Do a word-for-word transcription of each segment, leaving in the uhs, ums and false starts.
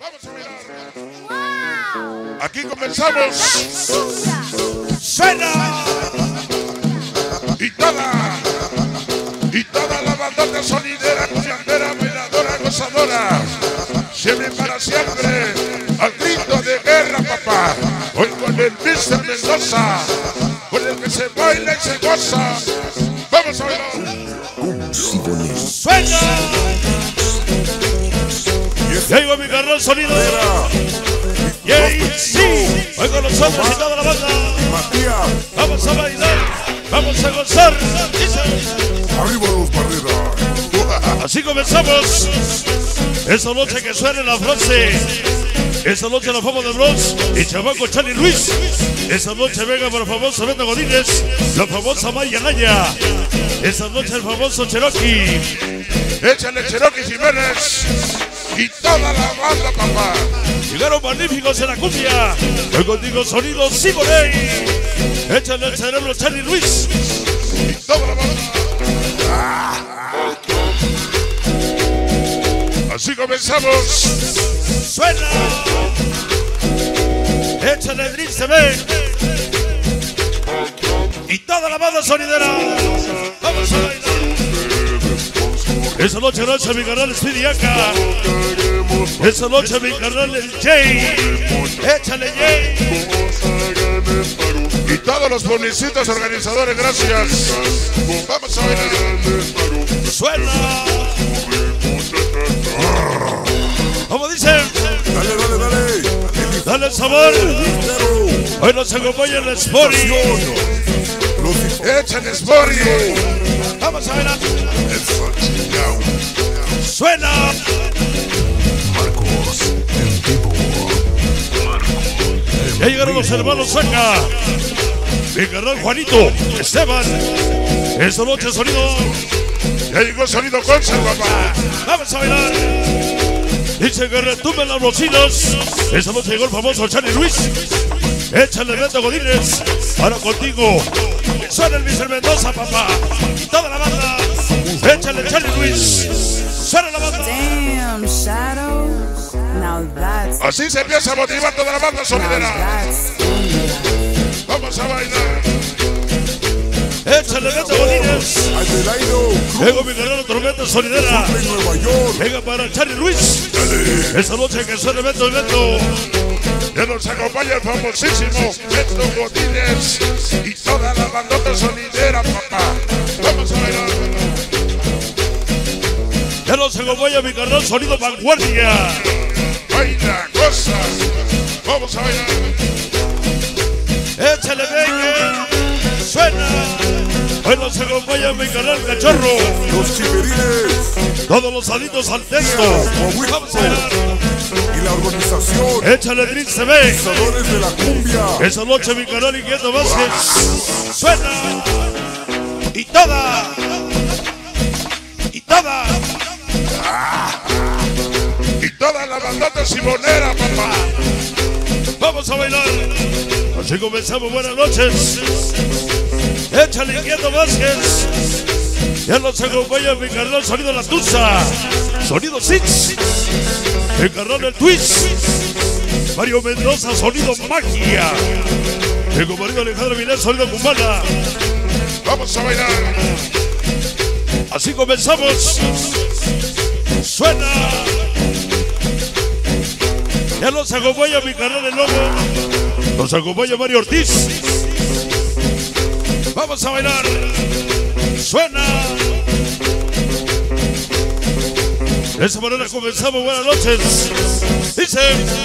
Vamos a mirar. Wow. Aquí comenzamos. Suena. Y toda, y toda la bandota sonidera, cuyandera, bailadora, gozadora. Siempre para siempre, al grito de guerra, papá. Hoy con el mister Mendoza, con el que se baila y se goza. Vamos a bailar. Suena. Ya llegó mi carnal sonido. Y ahí sí, hoy con los hombres y toda la banda. Vamos a bailar, vamos a gozar. Arriba los barreras. Así comenzamos. Esa noche que suena la frase. Esa noche nos vamos de Bronx y chamaco Charlie Luis. Esa noche venga por el famoso Beto Godínez, la famosa Maya Naya. Esa noche el famoso Cherokee. Échale Cherokee Jiménez. Y toda la banda, papá. Llegaron magníficos en la cumbia. Hoy contigo sonido Simoney. Échale el cerebro Charlie Luis. Y toda la banda. Así comenzamos. Suena. Échale el Dream T V. Y toda la banda sonidera. Vamos a bailar. Esa noche noche mi canal Speedy Aka. Esa noche mi canal el Jay. Échale Jay. Y todos los bonicitos organizadores, gracias. Vamos a bailar. Suena. Como dicen. Dale, dale, dale. Dale el sabor. Hoy nos acompaña el Sporty. Échale Sporty. Vamos a bailar. Suena. Marcos en vivo. Ya llegaron los hermanos Saca. Mi carnal Juanito, Esteban. Esta noche sonido. Ya llegó el sonido Concert, papá. Vamos a bailar. Dice que retumben las bocinas. Esta noche llegó el famoso Charlie Luis. Échale Beto Godínez. Ahora contigo. Suena el mister Mendoza, papá. Y toda la banda. Échale Charlie Luis. Suena la banda. Damn, Shadows. Now that's Así se empieza a motivar toda la banda sonidera. Vamos a bailar. Échale Beto Godínez. Adelaino. Llegó mi carnal tormenta sonidera. En Nueva York. Venga para Charlie Luis. Esta noche que suene Beto y Beto. Ya nos acompaña el famosísimo Beto Godínez. Y toda la bandota sonidera, papá. Vamos a bailar. Ya nos acompaña mi carnal sonido vanguardia. Baila, goza. Vamos a bailar. Échale venga. Suena. Hoy nos acompaña mi canal Cachorro. Los chiverines. Todos los salitos al texto. Vamos a bailar. Y la organización. Échale Dream T V. Pensadores de la cumbia. Esa noche mi canal Inquieto Vázquez. Suena. Y toda. Y toda. Y toda la bandota simonera, papá. Vamos a bailar. Así comenzamos. Buenas noches. Échale Inquieto Vázquez. Ya nos acompaña mi carnal sonido La Tusa. Sonido Six. El carnal del Twist. Mario Mendoza, sonido Magia. El compadre Alejandro Vilés, sonido Cubana. Vamos a bailar. Así comenzamos. Suena. Ya nos acompaña mi carnal El Lobo. Nos acompaña Mario Ortiz. Vamos a bailar. Suena. De esa manera comenzamos. Buenas noches. Dice.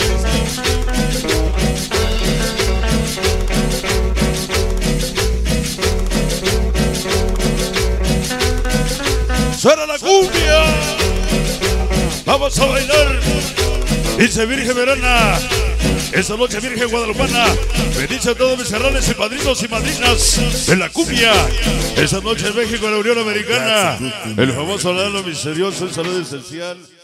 Suena la cumbia. Vamos a bailar. Dice Virgen Verana. Esta noche Virgen Guadalupana. Bendice a todos mis hermanos y padrinos y madrinas de la cumbia. Esta noche en México, en la Unión Americana. El famoso Lalo Misterioso, un saludo esencial.